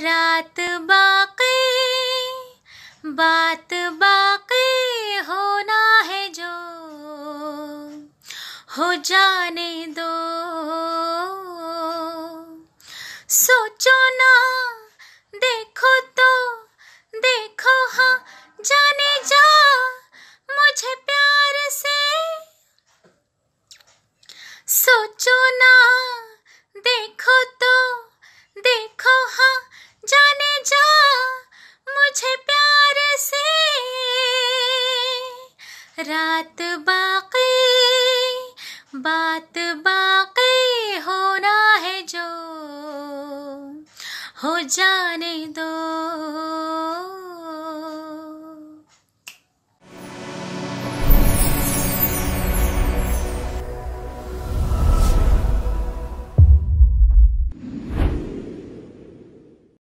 रात बाकी बात बाकी होना है जो हो जाने दो। सोचो ना देखो तो देखो हाँ जाने जा मुझे प्यार से। सोचो ना देखो तो देखो हाँ जाने जा मुझे प्यार से। रात बाकी बात बाकी होना है जो हो जाने दो।